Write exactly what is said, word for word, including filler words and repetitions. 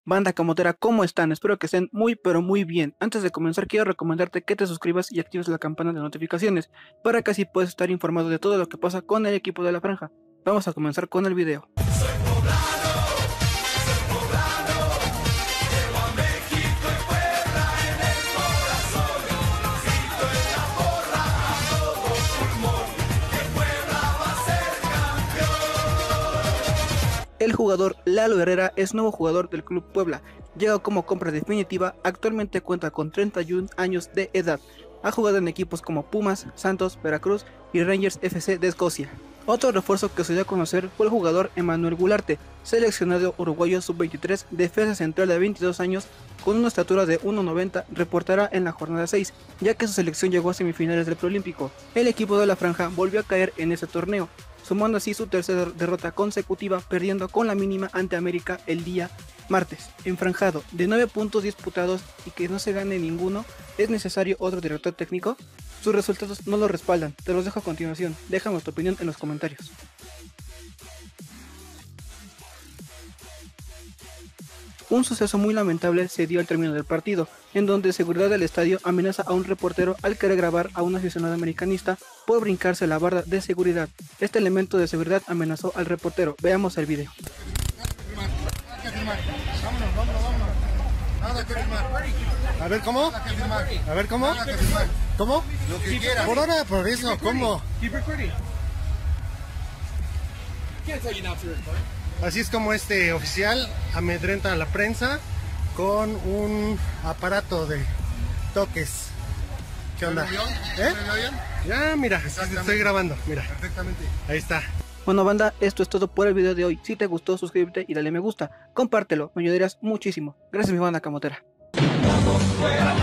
Banda camotera, ¿cómo están? Espero que estén muy pero muy bien. Antes de comenzar quiero recomendarte que te suscribas y actives la campana de notificaciones para que así puedas estar informado de todo lo que pasa con el equipo de la franja. Vamos a comenzar con el video. El jugador Lalo Herrera es nuevo jugador del Club Puebla, llega como compra definitiva, actualmente cuenta con treinta y un años de edad, ha jugado en equipos como Pumas, Santos, Veracruz y Rangers F C de Escocia. Otro refuerzo que se dio a conocer fue el jugador Emanuel Gularte, seleccionado uruguayo sub veintitrés, defensa central de veintidós años, con una estatura de uno noventa, reportará en la jornada seis, ya que su selección llegó a semifinales del Preolímpico. El equipo de la franja volvió a caer en ese torneo, sumando así su tercera derrota consecutiva, perdiendo con la mínima ante América el día martes. Enfranjado de nueve puntos disputados y que no se gane ninguno, ¿es necesario otro director técnico? Sus resultados no lo respaldan, te los dejo a continuación, déjame tu opinión en los comentarios. Un suceso muy lamentable se dio al término del partido, en donde seguridad del estadio amenaza a un reportero al querer grabar a un aficionado americanista por brincarse la barra de seguridad. Este elemento de seguridad amenazó al reportero. Veamos el video. A ver, ¿cómo? A ver, ¿cómo? ¿Cómo? Lo que quieras. Por ahora, por eso, ¿cómo? Así es como este oficial amedrenta a la prensa con un aparato de toques. ¿Qué onda? ¿Eh? Ya, mira, estoy grabando, mira. Perfectamente. Ahí está. Bueno banda, esto es todo por el video de hoy. Si te gustó, suscríbete y dale me gusta. Compártelo, me ayudarías muchísimo. Gracias mi banda camotera.